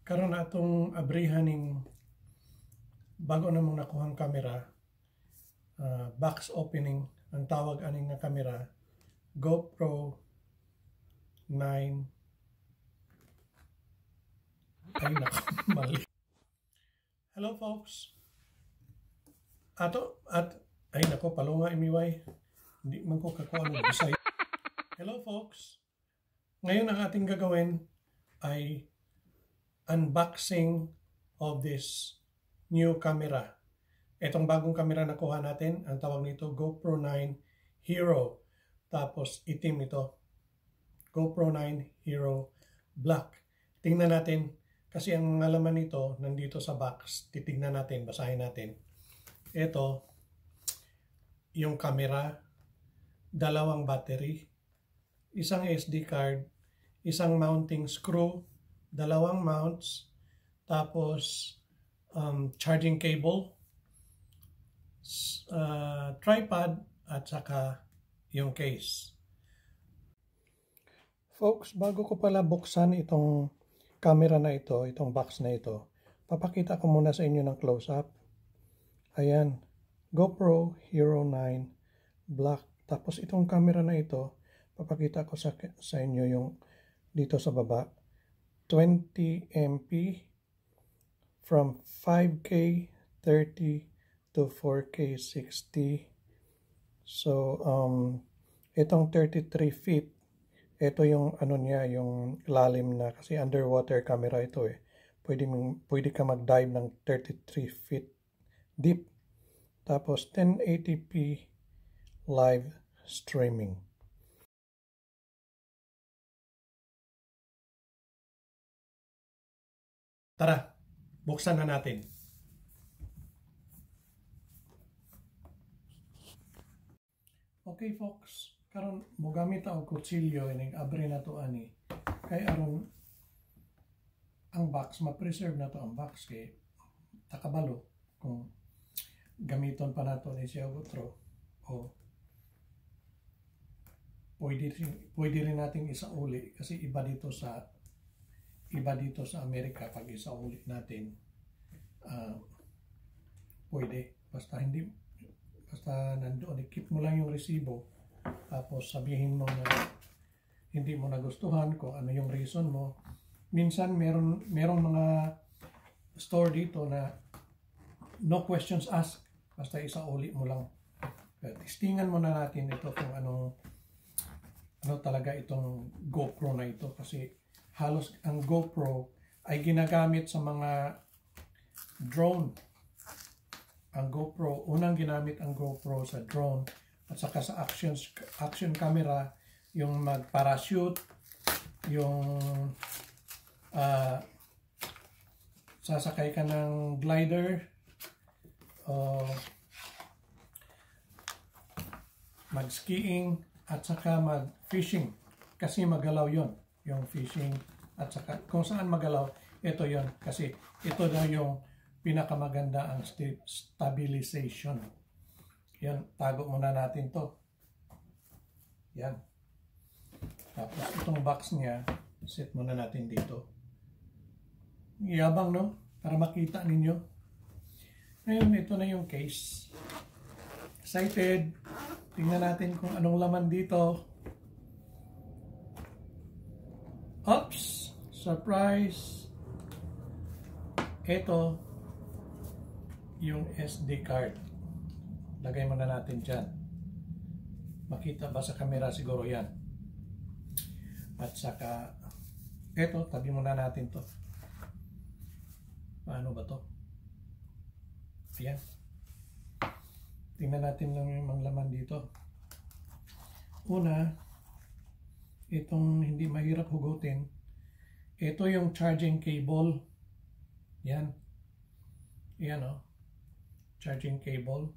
karon na atong abrihan ning bago namong nakuhang kamera, box opening ang tawag aning nga kamera, GoPro 9. Ay nako, mali. Hello folks. Ay nako, palunga imiway. Hindi man ko kakuha ng Bisaya. Hello folks. Ngayon ang ating gagawin ay unboxing of this new camera. Itong bagong camera na kuha natin, ang tawag nito GoPro 9 Hero. Tapos itim ito. GoPro 9 Hero Black. Tingnan natin kasi ang mga laman nito nandito sa box. Titignan natin, basahin natin. Ito, yung camera, dalawang battery, isang SD card, isang mounting screw, dalawang mounts, tapos charging cable, tripod, at saka yung case. Folks, bago ko pala buksan itong camera na ito, itong box na ito, papakita ko muna sa inyo ng close-up. Ayan, GoPro Hero 9 Black. Tapos itong camera na ito, papakita ko sa inyo yung dito sa baba. 20 MP from 5K 30 to 4K 60. So, itong 33 feet, ito yung ano niya, yung lalim na, kasi underwater camera ito eh. Pwede ka mag-dive ng 33 feet deep. Tapos 1080p live streaming. Tara, buksan na natin. Okay folks, karon mo gamit ang kutsilyo ining abri na to ani. Kay aron ang box ma-preserve na to ang box kay takabalo kung gamiton pa nato ni siya outro o pwede rin nating isauli kasi iba dito sa Amerika pag isauli natin pwede basta nandoon i-keep mo lang yung resibo tapos sabihin mo na hindi mo nagustuhan kung ano yung reason mo. Minsan merong mga store dito na no questions asked. Basta isauli mo lang. Testingan muna natin ito kung ano talaga itong GoPro na ito. Kasi halos ang GoPro ay ginagamit sa mga drone. Ang GoPro, unang ginamit ang GoPro sa drone at saka sa action camera, yung mag-parachute, yung sasakay ka ng glider, mag-skiing at saka mag-fishing kasi magalaw yon yung fishing at saka kung saan magalaw ito yon kasi ito daw yung pinakamaganda ang stabilization. Yan, tago muna natin to. Yan. Tapos itong box niya set muna natin dito. Yabang no? Para makita ninyo. Ngayon, ito na yung case. Excited. Tingnan natin kung anong laman dito. Oops! Surprise! Ito, yung SD card. Lagay muna natin dyan. Makita ba sa camera? Siguro yan. At saka, ito, tabi muna natin to. Paano ba to? Ayan. Tingnan natin lang yung mga laman dito. Una, itong hindi mahirap hugutin. Ito yung charging cable. Yan. Yan o. Charging cable.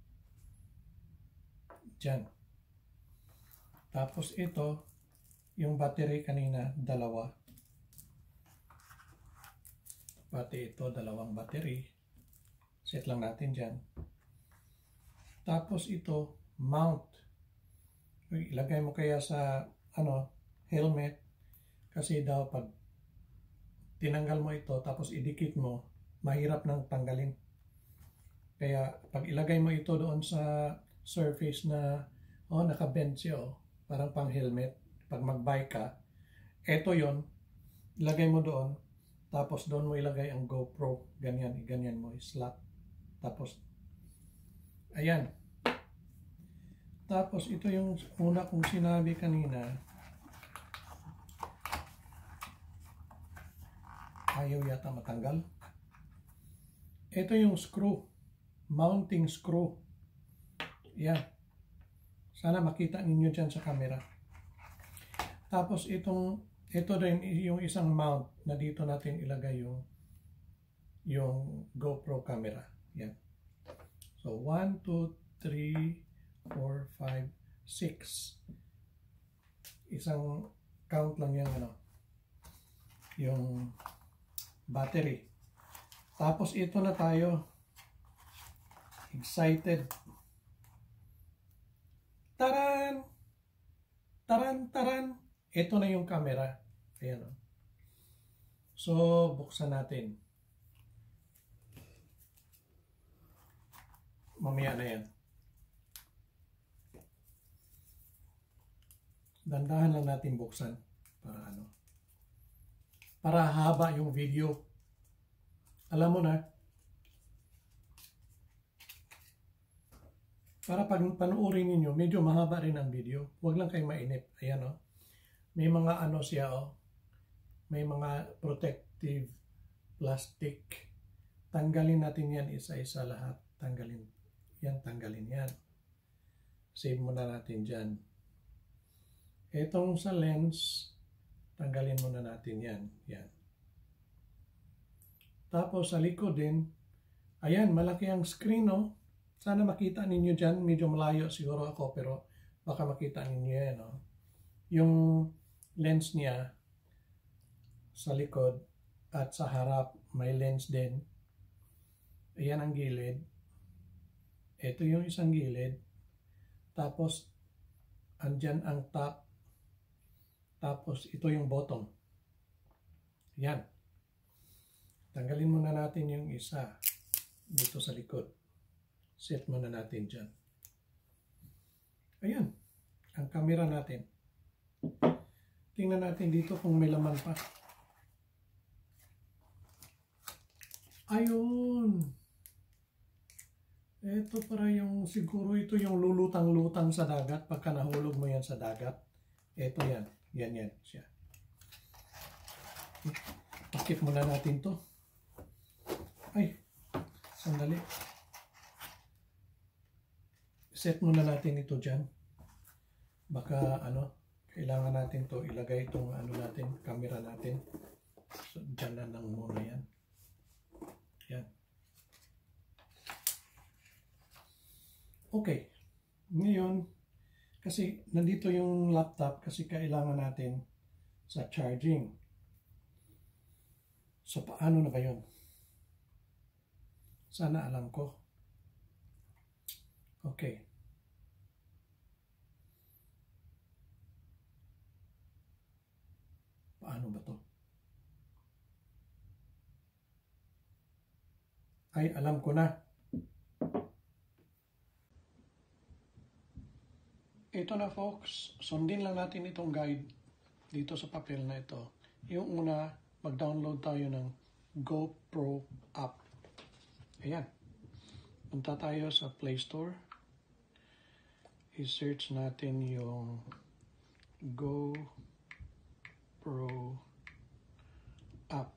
Diyan. Tapos ito, yung battery kanina, dalawa. Pati ito, dalawang battery. Set lang natin dyan. Tapos ito, mount. Ilagay mo kaya sa helmet kasi daw pag tinanggal mo ito tapos idikit mo, mahirap nang tanggalin. Kaya pag ilagay mo ito doon sa surface na naka-bend siya, parang pang helmet, pag mag-bike ka, ito yon, ilagay mo doon, tapos doon mo ilagay ang GoPro, ganyan mo, slap, tapos ayan. Tapos ito yung una kong sinabi kanina, ayaw yata matanggal. Ito yung screw, mounting screw. Yan. Sana makita ninyo dyan sa camera. Tapos ito din yung isang mount na dito natin ilagay yung GoPro camera. Yan. So 1, 2, 3, 4, 5, 6. Isang count lang yung battery. Tapos ito na tayo. Excited. Taran! Taran, taran! Ito na yung camera. Ayan o. So, buksan natin. Mamaya na yan. Dandahan lang natin buksan. Para haba yung video. Alam mo na. Para pag panuorin ninyo, medyo mahaba rin ang video. Huwag lang kayo mainip. Ayan o. May mga siya o. May mga protective plastic. Tanggalin natin yan isa-isa lahat. Tanggalin yan. Save muna natin dyan. Itong sa lens, tanggalin muna natin yan. Yan. Tapos sa likod din, ayan, malaki ang screen o. Sana makita ninyo dyan. Medyo malayo siguro ako pero baka makita ninyo yan. Yung lens niya sa likod at sa harap may lens din. Ayan ang gilid. Ito yung isang gilid. Tapos andyan ang top. Tapos ito yung bottom. Ayan. Tanggalin muna natin yung isa dito sa likod. Set muna natin dyan. Ayan. Ang camera natin. Tingnan natin dito kung may laman pa. Ayun. Ito para siguro ito yung lulutang-lutang sa dagat. Pagka nahulog mo yan sa dagat. Ito yan. Yan siya. Pakit muna natin to. Ay. Sandali. Set muna natin ito dyan. Baka kailangan natin to ilagay itong natin, camera natin. So, dyan na lang muna yan. Yan. Okay. Ngayon, kasi nandito yung laptop kasi kailangan natin sa charging. So, paano na ba yun? Sana alam ko. Okay. Paano ba to? Ay, alam ko na. Ito na folks, sundin lang natin itong guide dito sa papel na ito. Yung una, mag-download tayo ng GoPro app. Ayan. Punta tayo sa Play Store. I-search natin yung GoPro app.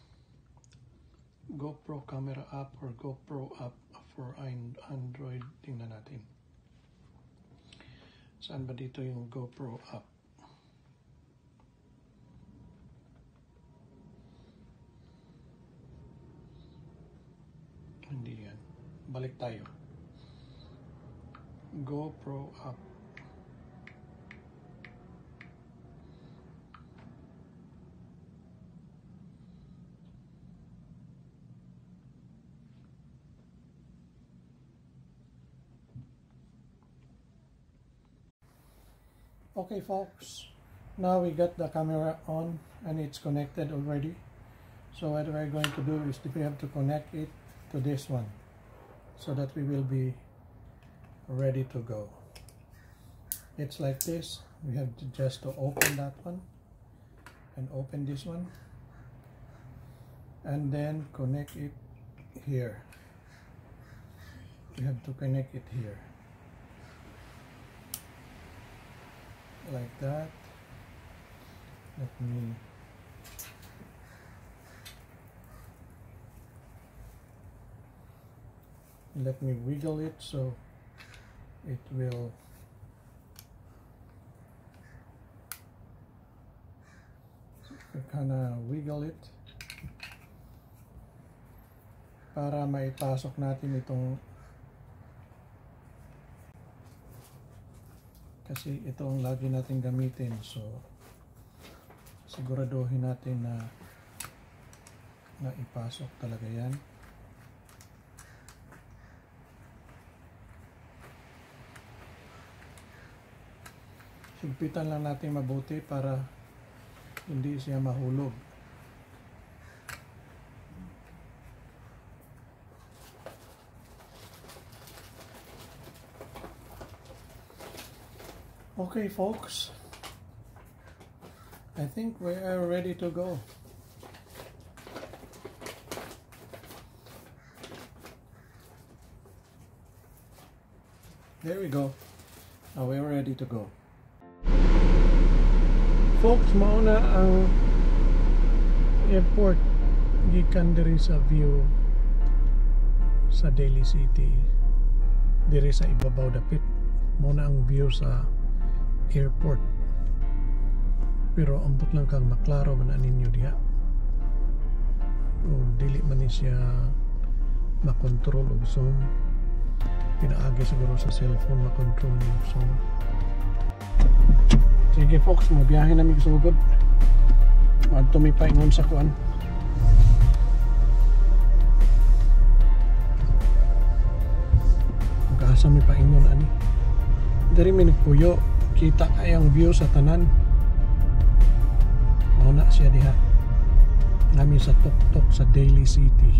GoPro camera app or GoPro app for Android. Tingnan natin. Saan ba dito yung GoPro app? Hindi yan. Balik tayo. GoPro app. Okay folks, now we got the camera on and it's connected already. So what we're going to do is we have to connect it to this one so that we will be ready to go. It's like this. We have to just to open that one and open this one and then connect it here. You have to connect it here like that. Let me wiggle it so it will kind of wiggle it para maipasok natin itong, kasi ito ang lagi natin gamitin, so siguraduhin natin na ipasok talaga yan. Higpitan lang natin mabuti para hindi siya mahulog. Okay, folks, I think we are ready to go. There we go. Now we're ready to go. Folks, mauna ang airport gikan diri sa view sa Daly City, diri sa ibabaw dapit. Mauna ang view sa airport, pero ambot lang kang maklaro man ninyo diha. O dili man ni siya makontrol og zoom, pinaagi siguro sa cellphone makontrol ni og zoom. Sige folks, mabiyahe namin sa ugod. Madto mi paingon sa kuan. Magasa mi paingon ani. Diri mi nagpuyo, kita kayang view sa tanan. Mao na siya diha. Nami sa tuktok sa Daly City.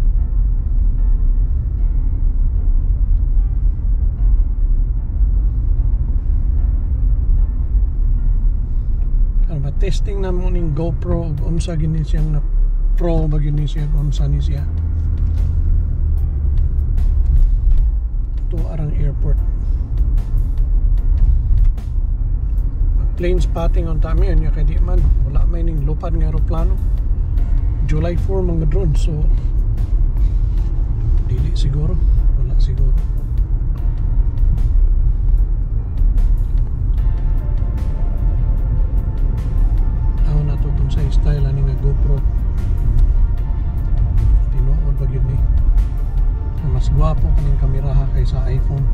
Testing na mo ning GoPro unsa gini siyang na pro ba gini siya unsa ni siya. Ito arang airport. Plane spotting on tami yan kay di man wala may ning lupad nga eroplano. July 4 mga drone, so dili siguro, wala siguro. Sa style ani nga GoPro tinuod ba gyud ni mas gwapo kaning kamera kaysa iPhone.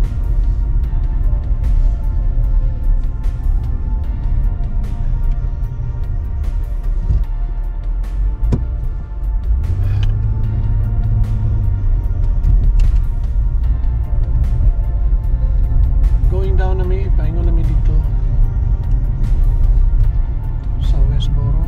Going down na mi, paingon na mi dito sa Westboro.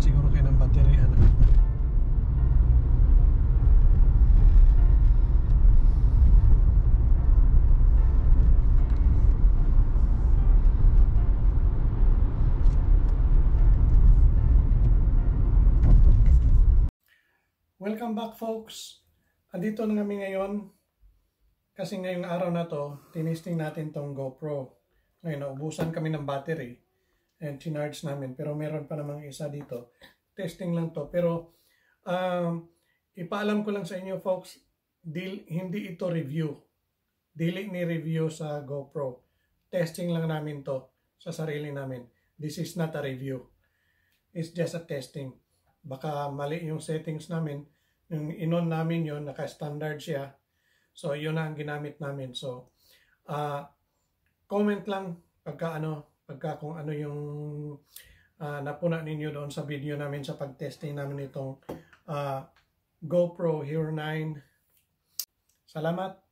siguro kayo ng battery. Ano? Welcome back folks. Andito na kami ngayon kasi ngayong araw na to, tinisting natin tong GoPro. Ngayon, naubusan kami ng battery and chinarge namin. Pero meron pa namang isa dito. Testing lang to. Pero ipaalam ko lang sa inyo folks, hindi ito review. Dili ni review sa GoPro. Testing lang namin to sa sarili namin. This is not a review. It's just a testing. Baka mali yung settings namin. Yung inon namin yun, naka-standard siya. So, yun na ang ginamit namin. So, comment lang pagka kung ano yung napuna ninyo doon sa video namin sa pag-testing namin itong GoPro Hero 9. Salamat.